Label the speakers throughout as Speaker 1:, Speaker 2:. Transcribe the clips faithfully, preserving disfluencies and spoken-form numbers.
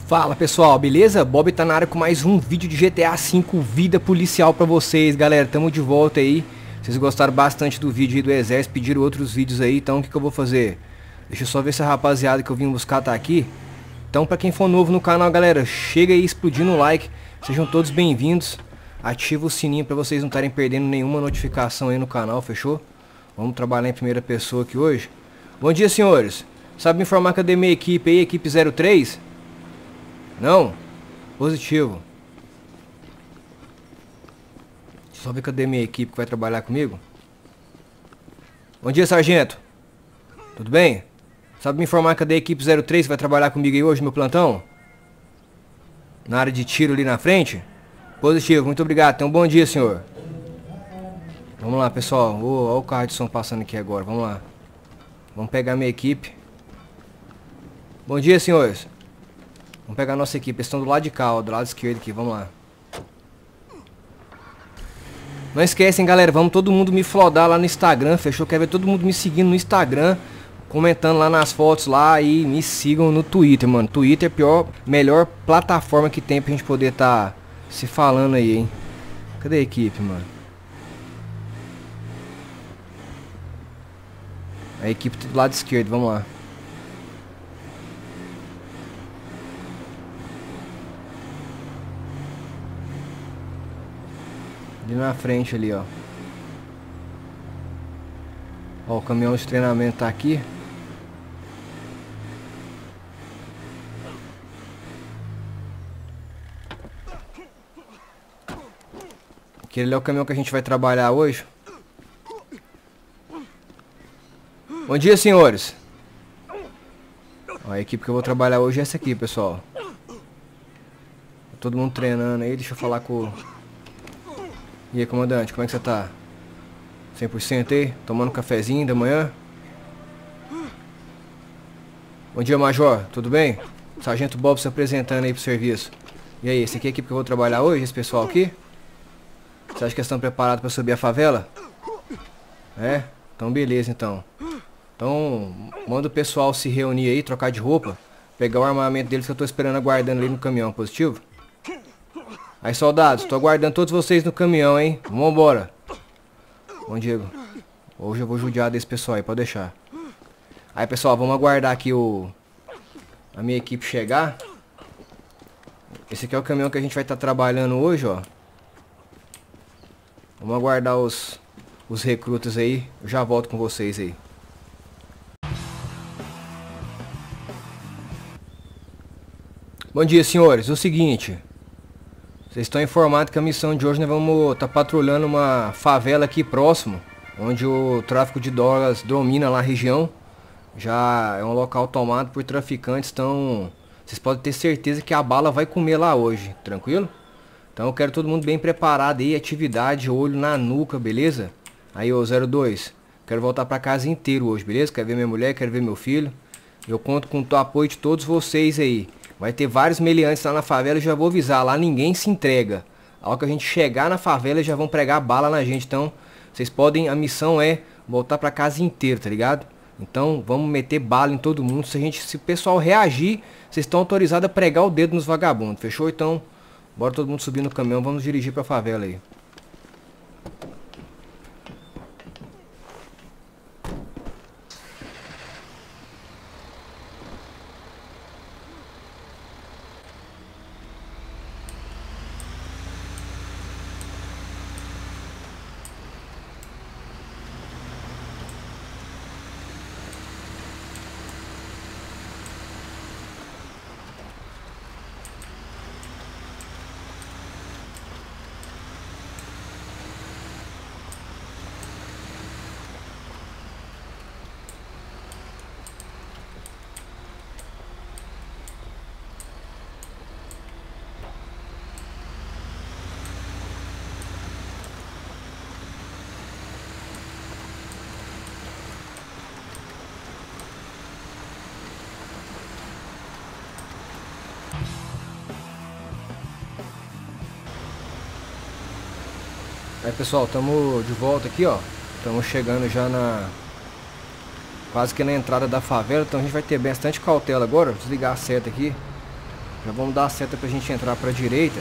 Speaker 1: Fala pessoal, beleza? Bob tá na área com mais um vídeo de G T A cinco Vida Policial pra vocês, galera. Tamo de volta aí. Vocês gostaram bastante do vídeo aí do exército, pediram outros vídeos aí, então o que, que eu vou fazer? Deixa eu só ver se a rapaziada que eu vim buscar tá aqui. Então pra quem for novo no canal, galera, chega aí explodindo o like. Sejam todos bem-vindos. Ativa o sininho pra vocês não estarem perdendo nenhuma notificação aí no canal, fechou? Vamos trabalhar em primeira pessoa aqui hoje. Bom dia, senhores. Sabe me informar cadê minha equipe aí, equipe zero três? Não? Positivo. Só ver cadê minha equipe que vai trabalhar comigo. Bom dia, sargento. Tudo bem? Sabe me informar cadê a equipe zero três que vai trabalhar comigo aí hoje no meu plantão? Na área de tiro ali na frente? Positivo, muito obrigado. Tenha um bom dia, senhor. Vamos lá, pessoal. Oh, olha o carro de som passando aqui agora. Vamos lá. Vamos pegar minha equipe. Bom dia, senhores. Vamos pegar a nossa equipe. Eles estão do lado de cá, ó, do lado esquerdo aqui. Vamos lá. Não esquecem, galera. Vamos todo mundo me flodar lá no Instagram. Fechou? Quer ver todo mundo me seguindo no Instagram. Comentando lá nas fotos lá. E me sigam no Twitter, mano. Twitter é a pior, melhor plataforma que tem pra gente poder tá se falando aí, hein. Cadê a equipe, mano? A equipe tá do lado esquerdo. Vamos lá. Ali na frente ali, ó. Ó, o caminhão de treinamento tá aqui. Aquele é o caminhão que a gente vai trabalhar hoje. Bom dia, senhores. Ó, a equipe que eu vou trabalhar hoje é essa aqui, pessoal. Todo mundo treinando aí, deixa eu falar com... E aí, comandante, como é que você tá? cem por cento aí? Tomando um cafezinho da manhã? Bom dia, major, tudo bem? Sargento Bob se apresentando aí pro serviço. E aí, esse aqui é a equipe que eu vou trabalhar hoje, esse pessoal aqui? Você acha que eles estão preparados pra subir a favela? É? Então beleza, então. Então, manda o pessoal se reunir aí, trocar de roupa. Pegar o armamento deles que eu tô esperando aguardando ali no caminhão, positivo? Aí, soldados, tô aguardando todos vocês no caminhão, hein? Vambora. Bom, Diego. Hoje eu vou judiar desse pessoal aí, pode deixar. Aí, pessoal, vamos aguardar aqui o... a minha equipe chegar. Esse aqui é o caminhão que a gente vai estar trabalhando hoje, ó. Vamos aguardar os... os recrutas aí. Eu já volto com vocês aí. Bom dia, senhores. O seguinte... Vocês estão informados que a missão de hoje nós vamos estar tá patrulhando uma favela aqui próximo, onde o tráfico de drogas domina lá a região. Já é um local tomado por traficantes, então vocês podem ter certeza que a bala vai comer lá hoje, tranquilo? Então eu quero todo mundo bem preparado aí, atividade, olho na nuca, beleza? Aí, ô zero dois, quero voltar pra casa inteiro hoje, beleza? Quero ver minha mulher, quero ver meu filho. Eu conto com o apoio de todos vocês aí. Vai ter vários meliantes lá na favela, eu já vou avisar, lá ninguém se entrega. A hora que a gente chegar na favela, já vão pregar bala na gente, então vocês podem, a missão é voltar pra casa inteira, tá ligado? Então vamos meter bala em todo mundo, se a gente, se o pessoal reagir, vocês estão autorizados a pregar o dedo nos vagabundos, fechou? Então, bora todo mundo subir no caminhão, vamos dirigir pra favela aí. Aí, pessoal, estamos de volta aqui, ó. Estamos chegando já na... quase que na entrada da favela, então a gente vai ter bastante cautela agora. Vou desligar a seta aqui. Já vamos dar a seta pra gente entrar pra direita.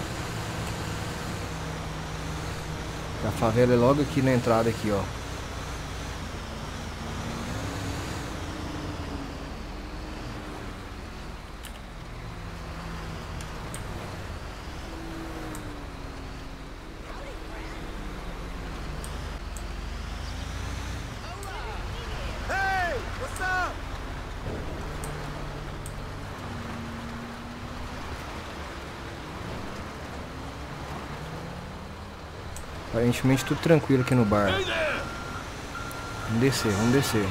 Speaker 1: A favela é logo aqui na entrada aqui, ó. Aparentemente tudo tranquilo aqui no bar. Vamos descer, vamos descer.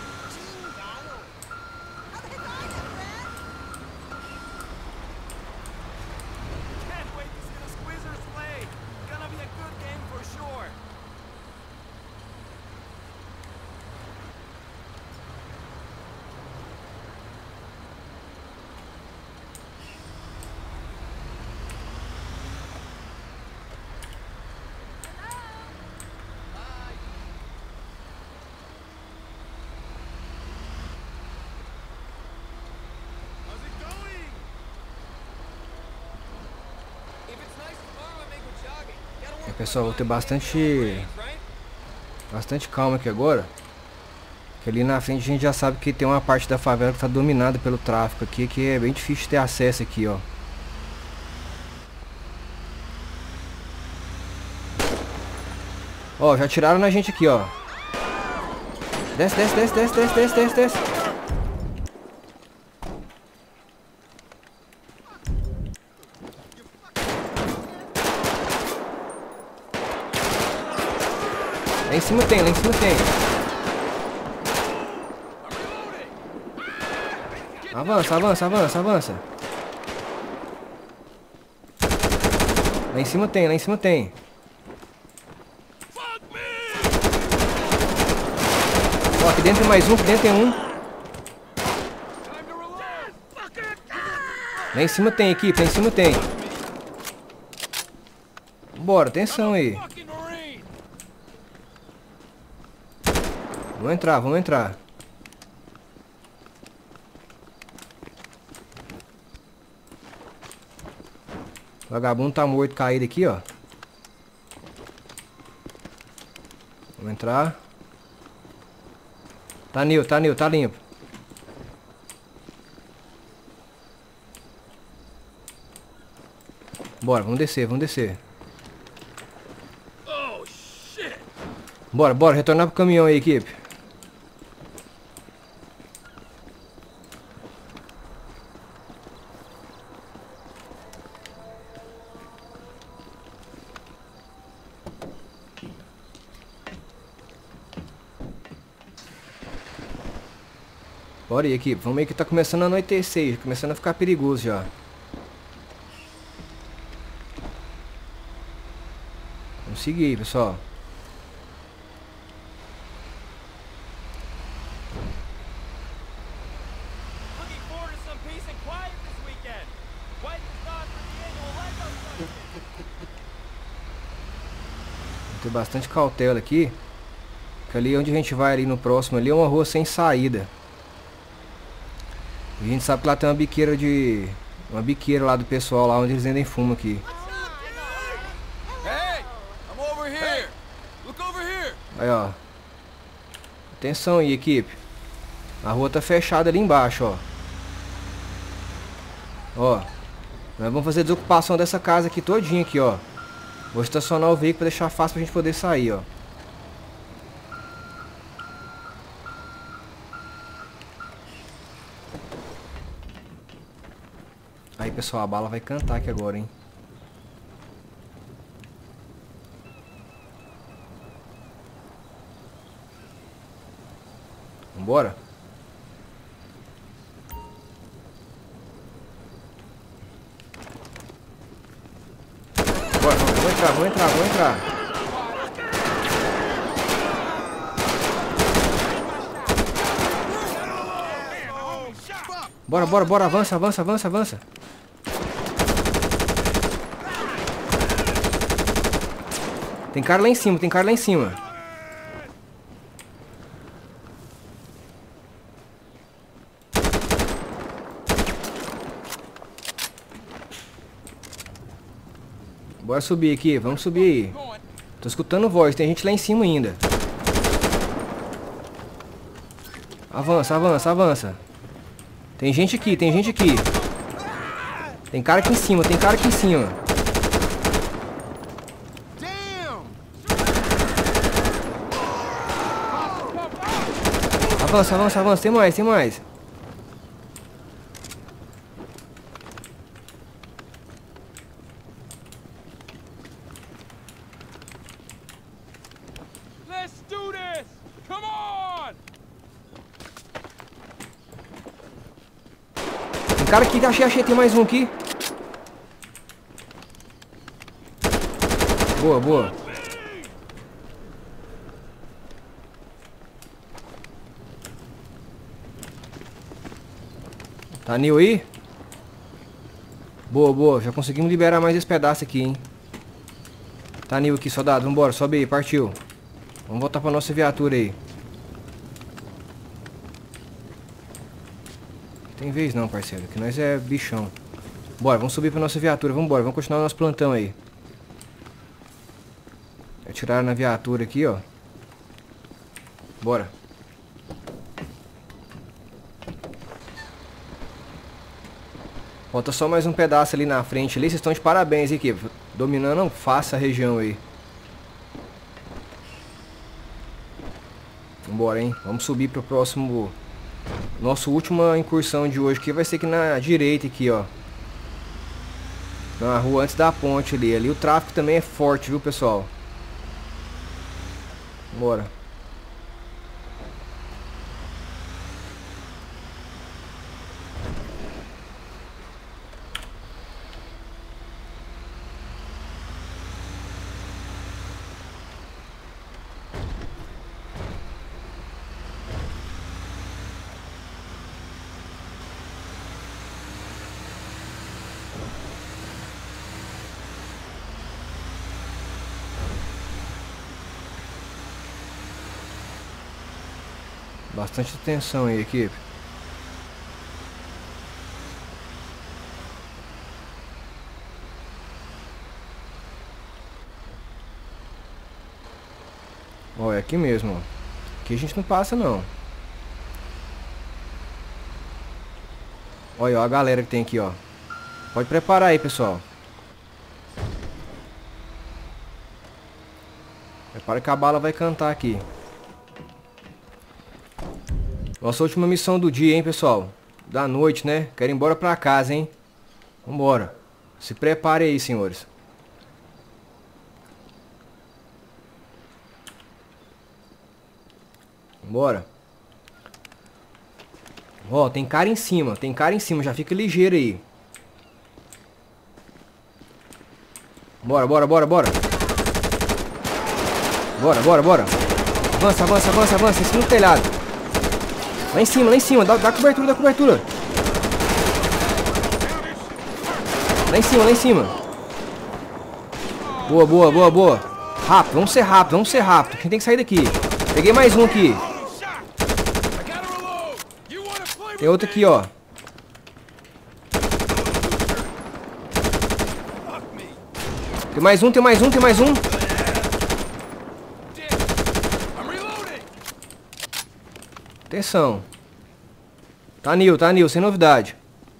Speaker 1: Pessoal, vou ter bastante bastante calma aqui agora, que ali na frente a gente já sabe que tem uma parte da favela que está dominada pelo tráfico aqui, que é bem difícil ter acesso aqui, ó. Ó, já tiraram na gente aqui, ó. Desce, desce, desce, desce, desce, desce, desce, desce. Lá em cima tem, lá em cima tem. Avança, avança, avança, avança. Lá em cima tem, lá em cima tem. Ó, aqui dentro tem mais um, aqui dentro tem um. Lá em cima tem, equipe, lá em cima tem. Bora, atenção aí. Vamos entrar, vamos entrar. O vagabundo tá morto, caído aqui, ó. Vamos entrar. Tá nil, tá nil, tá limpo. Bora, vamos descer, vamos descer. Bora, bora, retornar pro caminhão aí, equipe. Bora aí, equipe. Vamos aí que tá começando a anoitecer, começando a ficar perigoso já. Vamos seguir aí, pessoal. Vou ter bastante cautela aqui. Que ali onde a gente vai ali no próximo ali é uma rua sem saída. A gente sabe que lá tem uma biqueira de... Uma biqueira lá do pessoal, lá onde eles vendem fumo aqui. Aí, ó. Atenção aí, equipe. A rua tá fechada ali embaixo, ó. Ó. Nós vamos fazer a desocupação dessa casa aqui todinha aqui, ó. Vou estacionar o veículo pra deixar fácil pra gente poder sair, ó. Aí, pessoal, a bala vai cantar aqui agora, hein. Vambora? Bora, vamos entrar, vamos entrar, vamos entrar. Bora, bora, bora, avança, avança, avança, avança. Tem cara lá em cima, tem cara lá em cima. Bora subir aqui, vamos subir aí. Tô escutando voz, tem gente lá em cima ainda. Avança, avança, avança. Tem gente aqui, tem gente aqui. Tem cara aqui em cima, tem cara aqui em cima. Avança, avança, avança, tem mais, tem mais. Tem cara aqui, achei, achei, tem mais um aqui. Boa, boa. Tá Nil aí? Boa, boa. Já conseguimos liberar mais esse pedaço aqui, hein? Tá Nil aqui, soldado. Vambora, sobe aí, partiu. Vamos voltar pra nossa viatura aí. Tem vez não, parceiro. Que nós é bichão. Bora, vamos subir pra nossa viatura. Vambora, vamos continuar o nosso plantão aí. Atiraram na viatura aqui, ó. Bora. Falta só mais um pedaço ali na frente ali. Vocês estão de parabéns, equipe. Dominando fácil a região aí. Vambora, hein. Vamos subir pro próximo... Nossa última incursão de hoje aqui vai ser aqui na direita aqui, ó. Na rua antes da ponte ali. Ali o tráfego também é forte, viu, pessoal? Bora. Bastante atenção aí, equipe. Ó, é aqui mesmo, ó. Aqui a gente não passa, não. Olha, ó, a galera que tem aqui, ó. Pode preparar aí, pessoal. Prepara que a bala vai cantar aqui. Nossa última missão do dia, hein, pessoal. Da noite, né? Quero ir embora pra casa, hein. Vambora. Se prepare aí, senhores. Vambora. Ó, tem cara em cima. Tem cara em cima. Já fica ligeiro aí. Bora, bora, bora, bora. Bora, bora, bora. Avança, avança, avança, avança. Em cima do telhado. Lá em cima, lá em cima. Dá, dá cobertura, dá cobertura. Lá em cima, lá em cima. Boa, boa, boa, boa. Rápido, vamos ser rápido, vamos ser rápido. Quem tem que sair daqui? Peguei mais um aqui. Tem outro aqui, ó. Tem mais um, tem mais um, tem mais um. Atenção. Tá Nil, tá Nil, sem novidade.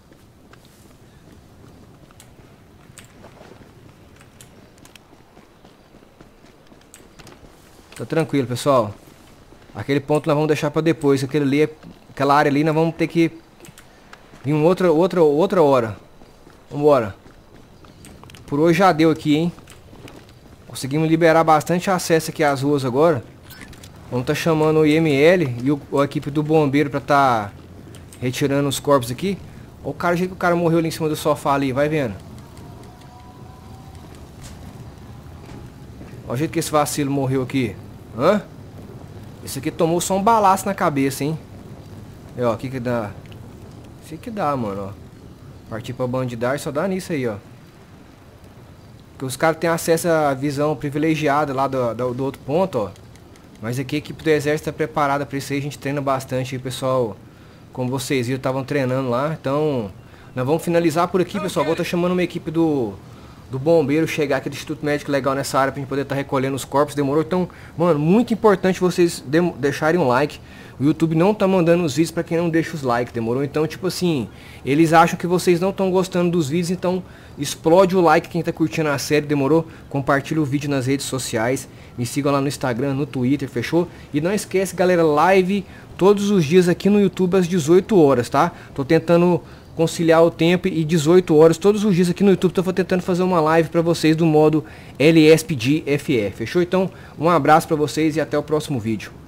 Speaker 1: Tá tranquilo, pessoal. Aquele ponto nós vamos deixar pra depois. Aquele ali, aquela área ali nós vamos ter que vir uma outra, outra, outra hora. Vambora. Por hoje já deu aqui, hein. Conseguimos liberar bastante acesso aqui às ruas agora. Vamos tá chamando o I M L e o, a equipe do bombeiro pra tá retirando os corpos aqui. Olha o cara, o jeito que o cara morreu ali em cima do sofá ali, vai vendo. Olha o jeito que esse vacilo morreu aqui. Hã? Esse aqui tomou só um balaço na cabeça, hein. E ó, o que que dá? Isso que dá, mano, ó. Partir pra bandidagem só dá nisso aí, ó. Porque os caras têm acesso à visão privilegiada lá do, do, do outro ponto, ó. Mas aqui a equipe do exército está preparada para isso aí. A gente treina bastante aí, pessoal. Como vocês viram, estavam treinando lá. Então, nós vamos finalizar por aqui, pessoal. Vou estar chamando uma equipe do do bombeiro chegar aqui do Instituto Médico Legal nessa área pra gente poder estar tá recolhendo os corpos, demorou? Então, mano, muito importante vocês deixarem um like. O YouTube não tá mandando os vídeos pra quem não deixa os likes, demorou? Então, tipo assim, eles acham que vocês não estão gostando dos vídeos, então explode o like quem tá curtindo a série, demorou? Compartilha o vídeo nas redes sociais, me sigam lá no Instagram, no Twitter, fechou? E não esquece, galera, live todos os dias aqui no YouTube às dezoito horas, tá? Tô tentando conciliar o tempo e dezoito horas todos os dias aqui no YouTube. Tô tentando fazer uma live pra vocês do modo L S P D F E, fechou? Então, um abraço pra vocês e até o próximo vídeo.